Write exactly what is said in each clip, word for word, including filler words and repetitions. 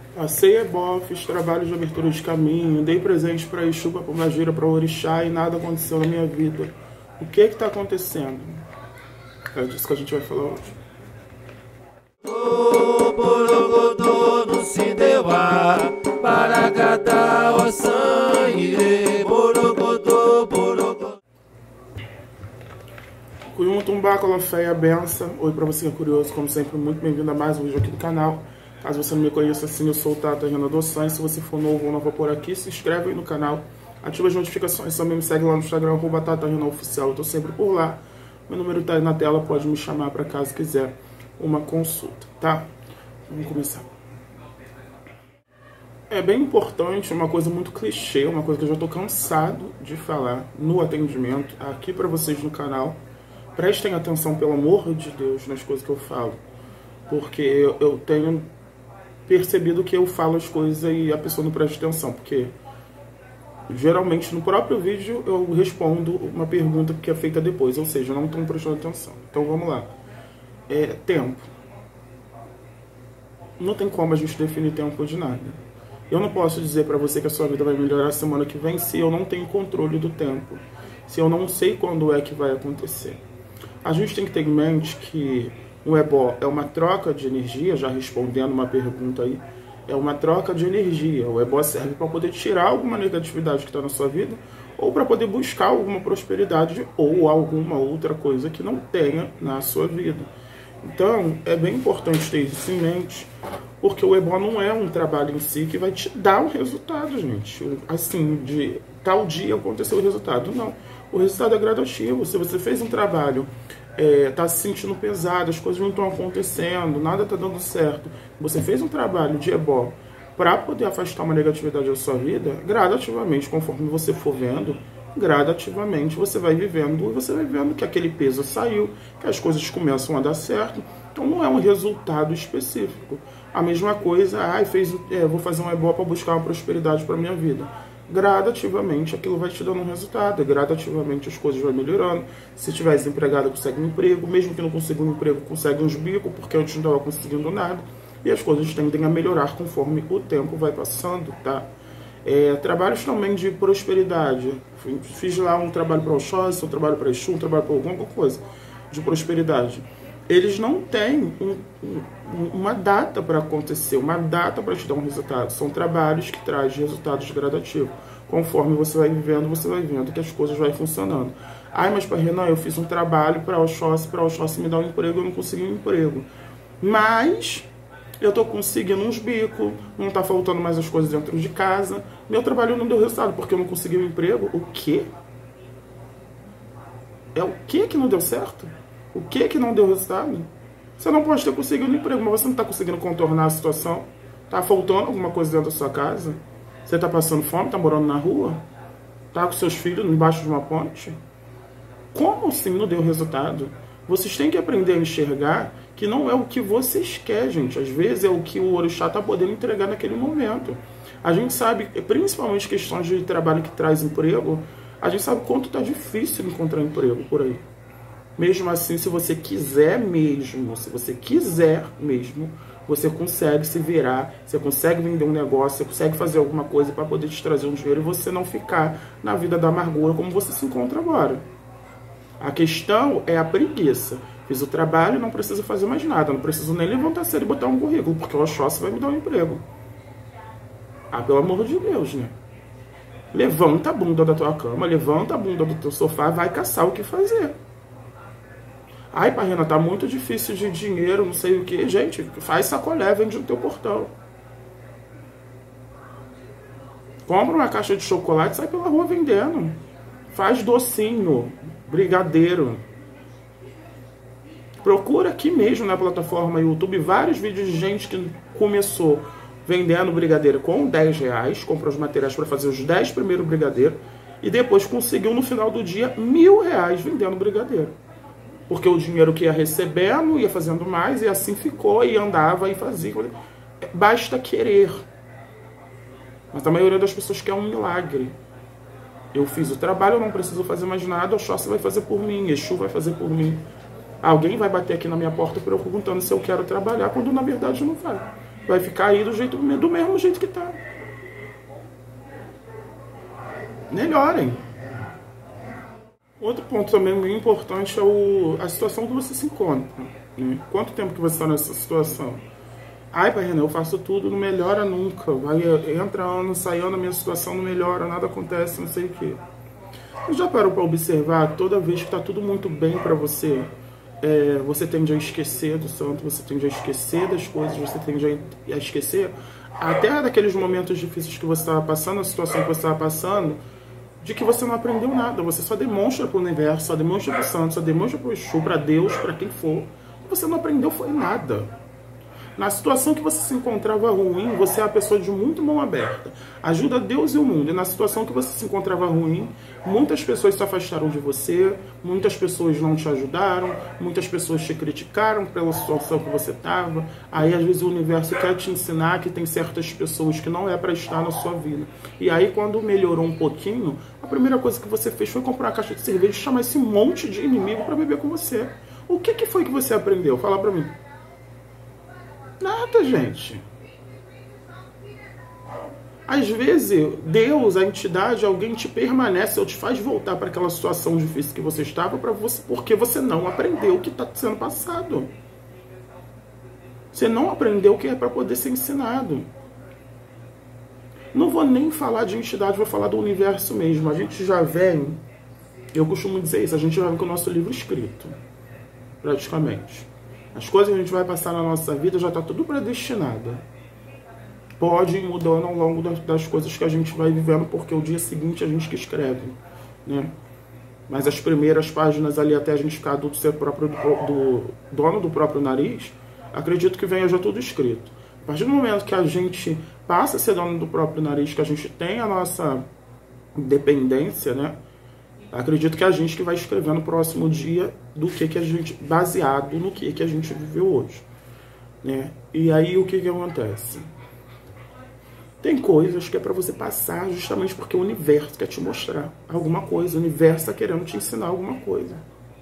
Passei ebó, fiz trabalho de abertura de caminho, dei presente para Exu, para Pombagira, para Orixá e nada aconteceu na minha vida. O que que tá acontecendo? É disso que a gente vai falar hoje. O borogodô no Cindewa, Paracatá, ó sangue, borogodô, borogodô. Cuyum Tumbá, Colofé e a benção. Oi pra você que é curioso, como sempre, muito bem-vindo a mais um vídeo aqui do canal. Caso você não me conheça, assim, eu sou o Tata Renan Adoções. Se você for novo ou nova por aqui, se inscreve aí no canal, ativa as notificações, também me segue lá no Instagram, arroba Tata Renan Oficial, eu tô sempre por lá. Meu número tá aí na tela, pode me chamar para caso quiser uma consulta, tá? Vamos começar. É bem importante, uma coisa muito clichê, uma coisa que eu já tô cansado de falar no atendimento, aqui para vocês no canal. Prestem atenção, pelo amor de Deus, nas coisas que eu falo, porque eu, eu tenho percebido que eu falo as coisas e a pessoa não presta atenção, porque geralmente no próprio vídeo eu respondo uma pergunta que é feita depois, ou seja, não estão prestando atenção. Então vamos lá. É, tempo. Não tem como a gente definir tempo de nada. Eu não posso dizer para você que a sua vida vai melhorar semana que vem se eu não tenho controle do tempo, se eu não sei quando é que vai acontecer. A gente tem que ter em mente que o ebó é uma troca de energia, já respondendo uma pergunta aí, é uma troca de energia. O ebó serve para poder tirar alguma negatividade que está na sua vida, ou para poder buscar alguma prosperidade ou alguma outra coisa que não tenha na sua vida. Então, é bem importante ter isso em mente, porque o ebó não é um trabalho em si que vai te dar um resultado, gente. Assim, de tal dia aconteceu o resultado. Não. O resultado é gradativo. Se você fez um trabalho, está é, se sentindo pesado, as coisas não estão acontecendo, nada está dando certo, você fez um trabalho de ebó para poder afastar uma negatividade da sua vida, gradativamente, conforme você for vendo, gradativamente você vai vivendo, você vai vendo que aquele peso saiu, que as coisas começam a dar certo. Então não é um resultado específico. A mesma coisa, ah, fez, é, vou fazer um ebó para buscar uma prosperidade para minha vida. Gradativamente aquilo vai te dando um resultado, gradativamente as coisas vão melhorando. Se tiver desempregado, consegue um emprego, mesmo que não consiga um emprego, consegue uns bicos, porque antes não estava conseguindo nada, e as coisas tendem a melhorar conforme o tempo vai passando, tá? É, trabalhos também de prosperidade, fiz lá um trabalho para o Oxóssi, um trabalho para Exu, um trabalho para alguma coisa de prosperidade. Eles não têm um, um, uma data para acontecer, uma data para te dar um resultado. São trabalhos que trazem resultados gradativos. Conforme você vai vivendo, você vai vendo que as coisas vão funcionando. Ai, mas para Renan, eu fiz um trabalho para o Oxóssi, para o Oxóssi me dar um emprego, eu não consegui um emprego. Mas eu estou conseguindo uns bicos, não está faltando mais as coisas dentro de casa. Meu trabalho não deu resultado porque eu não consegui um emprego. O quê? É o quê que não deu certo? O que que não deu resultado? Você não pode ter conseguido um emprego, mas você não está conseguindo contornar a situação? Está faltando alguma coisa dentro da sua casa? Você está passando fome? Está morando na rua? Está com seus filhos embaixo de uma ponte? Como assim não deu resultado? Vocês têm que aprender a enxergar que não é o que vocês querem, gente. Às vezes é o que o orixá está podendo entregar naquele momento. A gente sabe, principalmente questões de trabalho que traz emprego, a gente sabe quanto está difícil encontrar emprego por aí. Mesmo assim, se você quiser mesmo, se você quiser mesmo, você consegue se virar, você consegue vender um negócio, você consegue fazer alguma coisa para poder te trazer um dinheiro e você não ficar na vida da amargura como você se encontra agora. A questão é a preguiça. Fiz o trabalho, não preciso fazer mais nada, não preciso nem levantar cedo e botar um currículo, porque o Oxóssi vai me dar um emprego. Ah, pelo amor de Deus, né? Levanta a bunda da tua cama, levanta a bunda do teu sofá, vai caçar o que fazer. Ai, Parrina, tá muito difícil de dinheiro, não sei o que. Gente, faz sacolé, vende no teu portão. Compra uma caixa de chocolate e sai pela rua vendendo. Faz docinho, brigadeiro. Procura aqui mesmo na plataforma YouTube vários vídeos de gente que começou vendendo brigadeiro com dez reais, comprou os materiais para fazer os dez primeiros brigadeiros e depois conseguiu no final do dia mil reais vendendo brigadeiro. Porque o dinheiro que ia recebendo, ia fazendo mais, e assim ficou, e andava e fazia. Basta querer. Mas a maioria das pessoas quer um milagre. Eu fiz o trabalho, eu não preciso fazer mais nada, o Oxóssi vai fazer por mim, Exu vai fazer por mim. Alguém vai bater aqui na minha porta perguntando se eu quero trabalhar, quando na verdade não vai. vai ficar aí do, jeito, do mesmo jeito que tá. Melhorem. Outro ponto também bem importante é o, a situação que você se encontra. Né? Quanto tempo que você está nessa situação? Ai, pai Renan, eu faço tudo, não melhora nunca. Vai, entra ano, sai ano, a minha situação não melhora, nada acontece, não sei o quê. Você já parou para observar que toda vez que está tudo muito bem para você, é, você tende a esquecer do santo, você tende a esquecer das coisas, você tende a esquecer até daqueles momentos difíceis que você estava passando, a situação que você estava passando, de que você não aprendeu nada. Você só demonstra para o universo, só demonstra para o santo, só demonstra para o Exu, para Deus, para quem for. Você não aprendeu foi nada. Na situação que você se encontrava ruim, você é a pessoa de muito mão aberta. Ajuda Deus e o mundo. E na situação que você se encontrava ruim, muitas pessoas se afastaram de você, muitas pessoas não te ajudaram, muitas pessoas te criticaram pela situação que você estava. Aí, às vezes, o universo quer te ensinar que tem certas pessoas que não é para estar na sua vida. E aí, quando melhorou um pouquinho, a primeira coisa que você fez foi comprar uma caixa de cerveja e chamar esse monte de inimigo para beber com você. O que, que foi que você aprendeu? Fala para mim. Nada, gente. Às vezes, Deus, a entidade, alguém te permanece ou te faz voltar para aquela situação difícil que você estava para você, porque você não aprendeu o que está sendo passado. Você não aprendeu o que é para poder ser ensinado. Não vou nem falar de entidade, vou falar do universo mesmo. A gente já vem, eu costumo dizer isso, a gente já vem com o nosso livro escrito, praticamente. As coisas que a gente vai passar na nossa vida já está tudo predestinado. Pode ir mudando ao longo das coisas que a gente vai vivendo, porque o dia seguinte a gente que escreve, né? Mas as primeiras páginas ali, até a gente ficar adulto, ser próprio do, do dono do próprio nariz, acredito que venha já tudo escrito. A partir do momento que a gente passa a ser dono do próprio nariz, que a gente tem a nossa independência, né? Acredito que é a gente que vai escrever no próximo dia do que, que a gente, baseado no que, que a gente viveu hoje, né? E aí o que, que acontece? Tem coisas que é para você passar justamente porque o universo quer te mostrar alguma coisa, o universo está querendo te ensinar alguma coisa.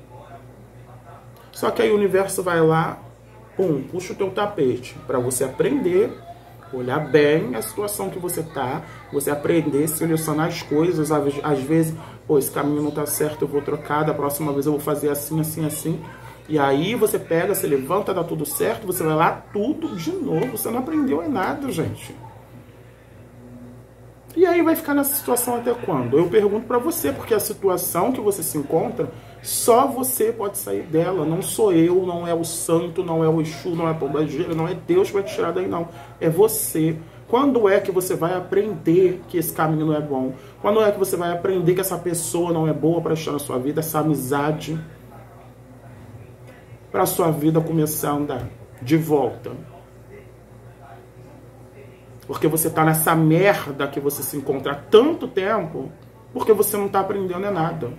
Só que aí o universo vai lá, pum, puxa o teu tapete para você aprender, olhar bem a situação que você tá, você aprender, selecionar as coisas, às vezes, pô, esse caminho não tá certo, eu vou trocar, da próxima vez eu vou fazer assim, assim, assim. E aí você pega, você levanta, dá tudo certo, você vai lá, tudo de novo, você não aprendeu em nada, gente. E aí vai ficar nessa situação até quando? Eu pergunto pra você, porque a situação que você se encontra, só você pode sair dela. Não sou eu, não é o santo, não é o Exu, não é a pombagira, não é Deus que vai te tirar daí, não. É você. Quando é que você vai aprender que esse caminho não é bom? Quando é que você vai aprender que essa pessoa não é boa para estar na sua vida, essa amizade, para a sua vida começar a andar de volta? Porque você está nessa merda que você se encontra há tanto tempo, porque você não está aprendendo é nada.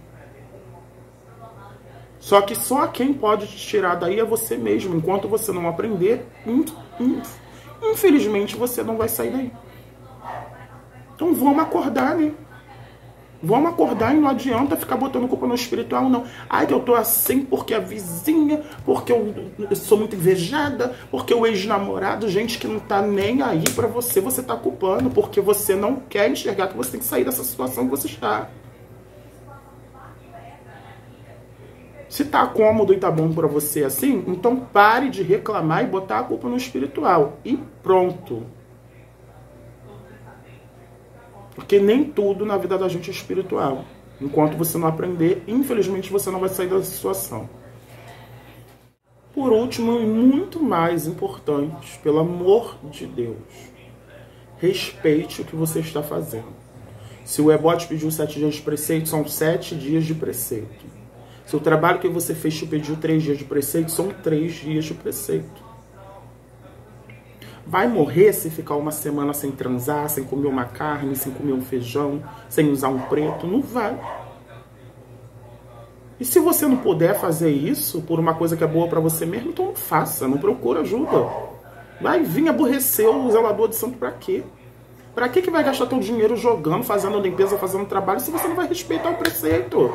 Só que só quem pode te tirar daí é você mesmo. Enquanto você não aprender, infelizmente você não vai sair daí. Então vamos acordar, né? Vamos acordar e não adianta ficar botando culpa no espiritual, não. Ai, que eu tô assim porque a vizinha, porque eu, eu sou muito invejada, porque o ex-namorado, gente que não tá nem aí pra você, você tá culpando, porque você não quer enxergar que você tem que sair dessa situação que você está. Se tá cômodo e tá bom pra você assim, então pare de reclamar e botar a culpa no espiritual. E pronto. Porque nem tudo na vida da gente é espiritual. Enquanto você não aprender, infelizmente você não vai sair dessa situação. Por último, e muito mais importante, pelo amor de Deus, respeite o que você está fazendo. Se o Ebó te pediu sete dias de preceito, são sete dias de preceito. Se o trabalho que você fez te pediu três dias de preceito, são três dias de preceito. Vai morrer se ficar uma semana sem transar, sem comer uma carne, sem comer um feijão, sem usar um preto? Não vai. E se você não puder fazer isso por uma coisa que é boa pra você mesmo, então não faça, não procura ajuda. Vai vir aborrecer o zelador de santo pra quê? Pra que que vai gastar teu dinheiro jogando, fazendo limpeza, fazendo trabalho, se você não vai respeitar o preceito?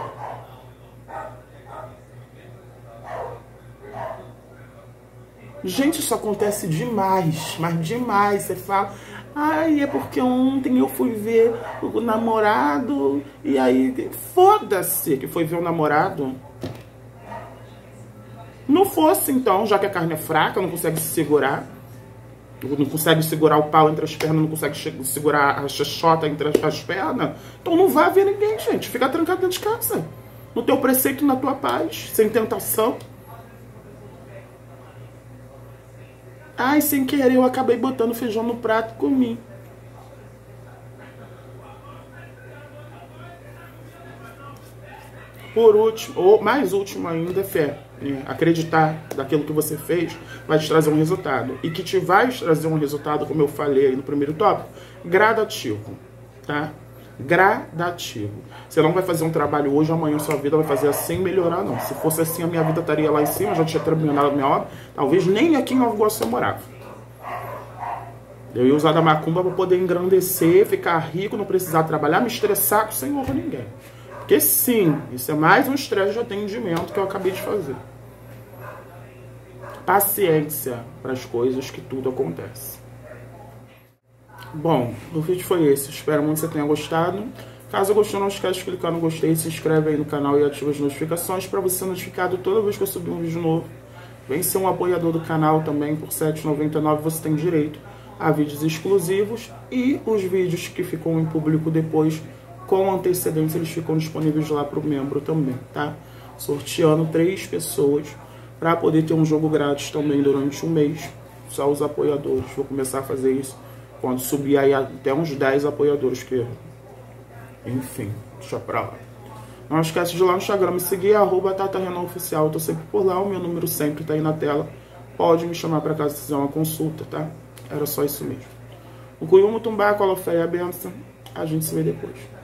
Gente, isso acontece demais, mas demais. Você fala, ai, é porque ontem eu fui ver o namorado e aí, foda-se que foi ver o namorado. Não fosse então, já que a carne é fraca, não consegue se segurar, não consegue segurar o pau entre as pernas, não consegue segurar a xoxota entre as pernas, então não vai ver ninguém, gente. Fica trancado dentro de casa, no teu preceito, na tua paz, sem tentação. Ai, sem querer eu acabei botando feijão no prato e comi. Por último, ou mais último ainda, é fé. É, acreditar daquilo que você fez vai te trazer um resultado. E que te vai trazer um resultado, como eu falei aí no primeiro tópico, gradativo, tá? Gradativo. Você não vai fazer um trabalho hoje, amanhã sua vida vai fazer assim melhorar, não. Se fosse assim, a minha vida estaria lá em cima, eu já tinha terminado a minha obra. Talvez nem aqui em Nova Iguaçu eu morava. Eu ia usar da macumba para poder engrandecer, ficar rico, não precisar trabalhar, me estressar com sem honra ninguém. Porque sim, isso é mais um estresse de atendimento que eu acabei de fazer. Paciência para as coisas, que tudo acontece. Bom, o vídeo foi esse. Espero muito que você tenha gostado. Caso gostou, não esquece de clicar no gostei, se inscreve aí no canal e ativa as notificações para você ser notificado toda vez que eu subir um vídeo novo. Vem ser um apoiador do canal também, por sete reais e noventa e nove centavos você tem direito a vídeos exclusivos, e os vídeos que ficam em público depois, com antecedência, eles ficam disponíveis lá para o membro também, tá? Sorteando três pessoas para poder ter um jogo grátis também durante um mês. Só os apoiadores. Vou começar a fazer isso quando subir aí até uns dez apoiadores, que, enfim, deixa pra lá. Não esquece de ir lá no Instagram me seguir, arroba Tata Renan Oficial. Eu tô sempre por lá, o meu número sempre tá aí na tela. Pode me chamar para caso fizer uma consulta, tá? Era só isso mesmo. O Cuyumo Tumbá, Colofé e a benção. A gente se vê depois.